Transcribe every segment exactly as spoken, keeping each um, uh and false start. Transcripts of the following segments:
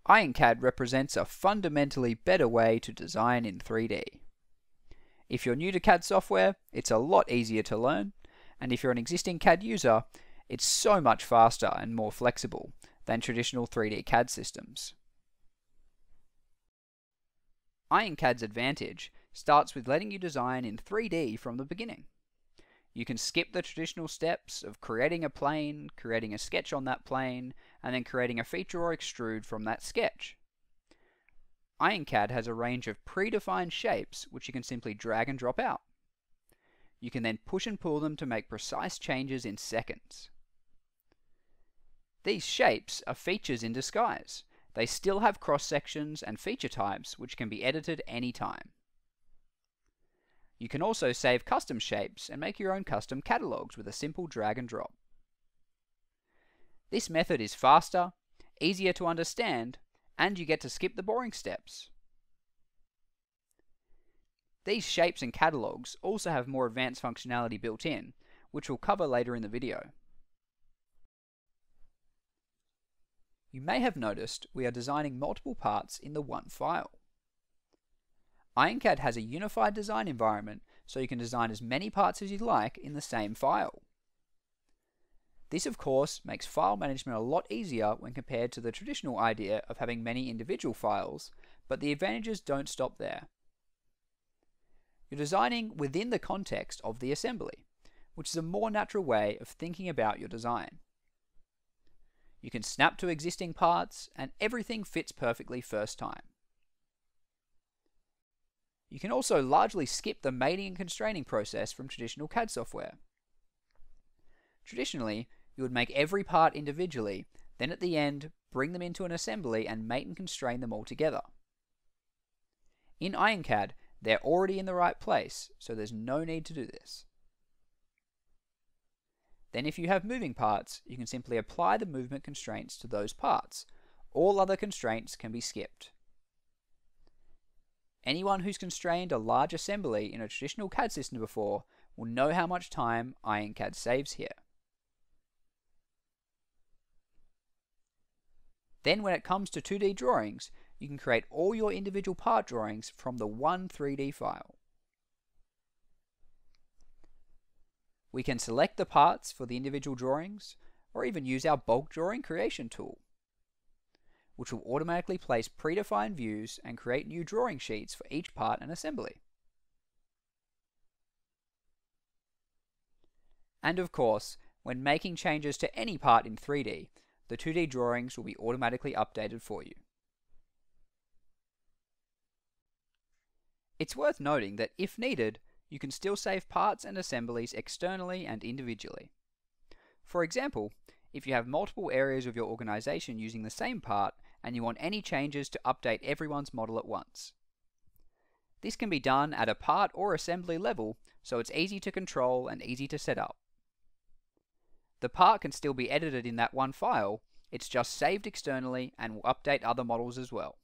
IronCAD represents a fundamentally better way to design in three D. If you're new to C A D software, it's a lot easier to learn, and if you're an existing C A D user, it's so much faster and more flexible than traditional three D C A D systems. IronCAD's advantage starts with letting you design in three D from the beginning. You can skip the traditional steps of creating a plane, creating a sketch on that plane, and then creating a feature or extrude from that sketch. IronCAD has a range of predefined shapes which you can simply drag and drop out. You can then push and pull them to make precise changes in seconds. These shapes are features in disguise. They still have cross-sections and feature types which can be edited anytime. You can also save custom shapes and make your own custom catalogs with a simple drag and drop. This method is faster, easier to understand, and you get to skip the boring steps. These shapes and catalogs also have more advanced functionality built in, which we'll cover later in the video. You may have noticed we are designing multiple parts in the one file. IronCAD has a unified design environment, so you can design as many parts as you like in the same file. This, of course, makes file management a lot easier when compared to the traditional idea of having many individual files, but the advantages don't stop there. You're designing within the context of the assembly, which is a more natural way of thinking about your design. You can snap to existing parts, and everything fits perfectly first time. You can also largely skip the mating and constraining process from traditional C A D software. Traditionally, you would make every part individually, then at the end, bring them into an assembly and mate and constrain them all together. In IronCAD, they're already in the right place, so there's no need to do this. Then if you have moving parts, you can simply apply the movement constraints to those parts. All other constraints can be skipped. Anyone who's constrained a large assembly in a traditional C A D system before will know how much time IronCAD saves here. Then when it comes to two D drawings, you can create all your individual part drawings from the one three D file. We can select the parts for the individual drawings, or even use our bulk drawing creation tool, which will automatically place predefined views and create new drawing sheets for each part and assembly. And of course, when making changes to any part in three D, the two D drawings will be automatically updated for you. It's worth noting that if needed, you can still save parts and assemblies externally and individually. For example, if you have multiple areas of your organization using the same part and you want any changes to update everyone's model at once. This can be done at a part or assembly level, so it's easy to control and easy to set up. The part can still be edited in that one file, it's just saved externally and will update other models as well.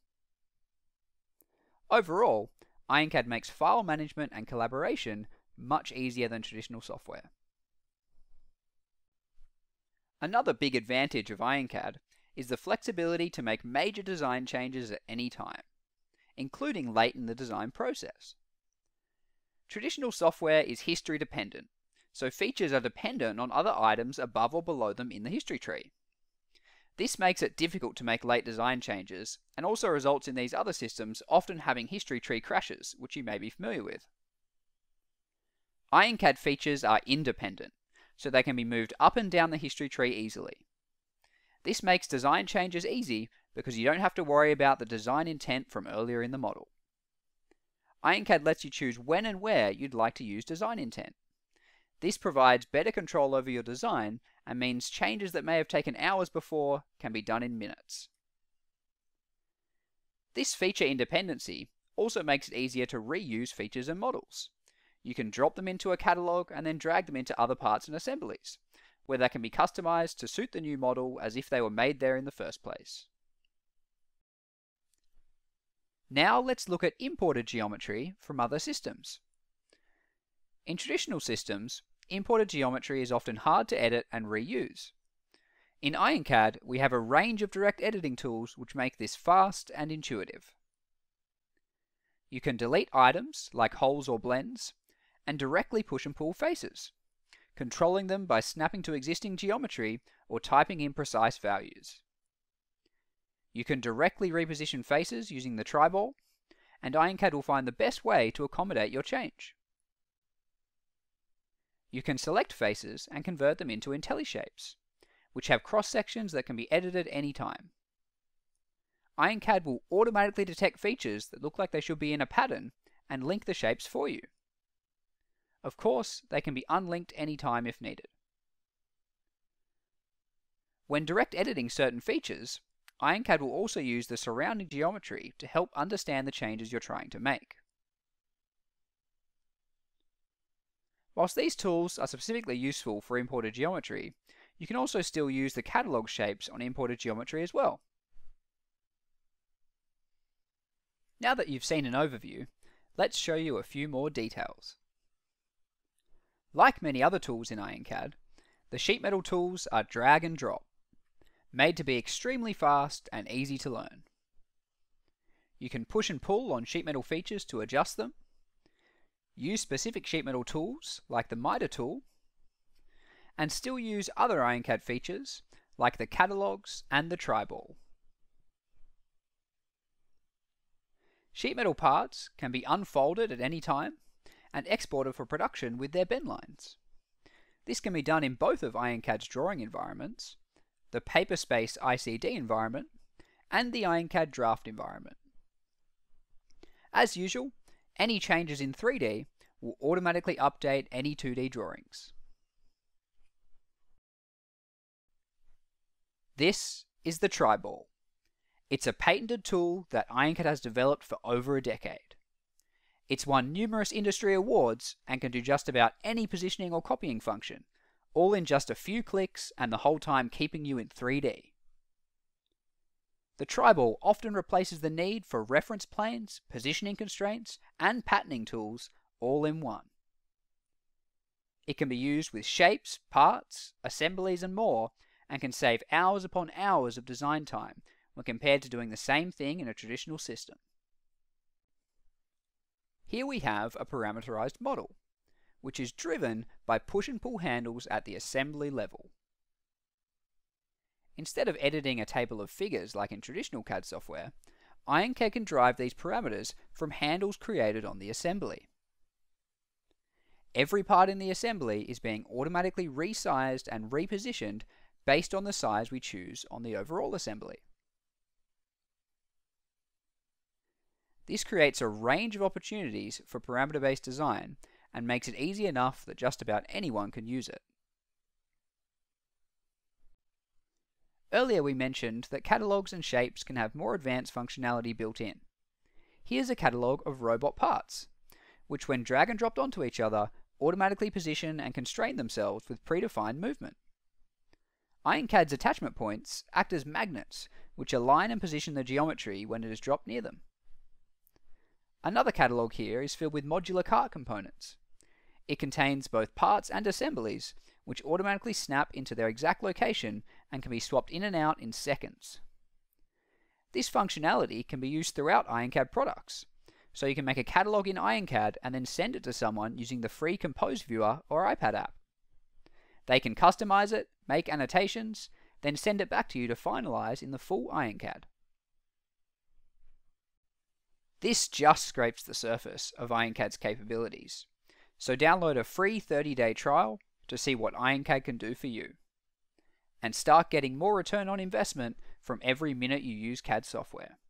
Overall, IronCAD makes file management and collaboration much easier than traditional software. Another big advantage of IronCAD is the flexibility to make major design changes at any time, including late in the design process. Traditional software is history dependent, so features are dependent on other items above or below them in the history tree. This makes it difficult to make late design changes, and also results in these other systems often having history tree crashes, which you may be familiar with. IronCAD features are independent, so they can be moved up and down the history tree easily. This makes design changes easy because you don't have to worry about the design intent from earlier in the model. IronCAD lets you choose when and where you'd like to use design intent. This provides better control over your design and means changes that may have taken hours before can be done in minutes. This feature independency also makes it easier to reuse features and models. You can drop them into a catalog and then drag them into other parts and assemblies, where they can be customized to suit the new model as if they were made there in the first place. Now let's look at imported geometry from other systems. In traditional systems, imported geometry is often hard to edit and reuse. In IronCAD, we have a range of direct editing tools which make this fast and intuitive. You can delete items like holes or blends, and directly push and pull faces, controlling them by snapping to existing geometry or typing in precise values. You can directly reposition faces using the triball, and IronCAD will find the best way to accommodate your change. You can select faces and convert them into IntelliShapes, which have cross-sections that can be edited anytime. IronCAD will automatically detect features that look like they should be in a pattern and link the shapes for you. Of course, they can be unlinked anytime if needed. When direct editing certain features, IronCAD will also use the surrounding geometry to help understand the changes you're trying to make. Whilst these tools are specifically useful for imported geometry, you can also still use the catalog shapes on imported geometry as well. Now that you've seen an overview, let's show you a few more details. Like many other tools in IronCAD, the sheet metal tools are drag and drop, made to be extremely fast and easy to learn. You can push and pull on sheet metal features to adjust them, use specific sheet metal tools like the miter tool, and still use other IronCAD features like the catalogs and the triball. Sheet metal parts can be unfolded at any time and exported for production with their bend lines. This can be done in both of IronCAD's drawing environments, the Paperspace I C D environment, and the IronCAD draft environment. As usual, any changes in three D will automatically update any two D drawings. This is the triball. It's a patented tool that IronCAD has developed for over a decade. It's won numerous industry awards and can do just about any positioning or copying function, all in just a few clicks and the whole time keeping you in three D. The triball often replaces the need for reference planes, positioning constraints, and patterning tools all in one. It can be used with shapes, parts, assemblies, and more, and can save hours upon hours of design time when compared to doing the same thing in a traditional system. Here we have a parameterized model, which is driven by push and pull handles at the assembly level. Instead of editing a table of figures like in traditional C A D software, IronCAD can drive these parameters from handles created on the assembly. Every part in the assembly is being automatically resized and repositioned based on the size we choose on the overall assembly. This creates a range of opportunities for parameter-based design and makes it easy enough that just about anyone can use it. Earlier we mentioned that catalogs and shapes can have more advanced functionality built in. Here's a catalogue of robot parts, which when drag and dropped onto each other, automatically position and constrain themselves with predefined movement. IronCAD's attachment points act as magnets, which align and position the geometry when it is dropped near them. Another catalogue here is filled with modular cart components. It contains both parts and assemblies, which automatically snap into their exact location and can be swapped in and out in seconds. This functionality can be used throughout IronCAD products, so you can make a catalogue in IronCAD and then send it to someone using the free Compose Viewer or iPad app. They can customize it, make annotations, then send it back to you to finalize in the full IronCAD. This just scrapes the surface of IronCAD's capabilities, so download a free thirty day trial to see what IronCAD can do for you, and start getting more return on investment from every minute you use C A D software.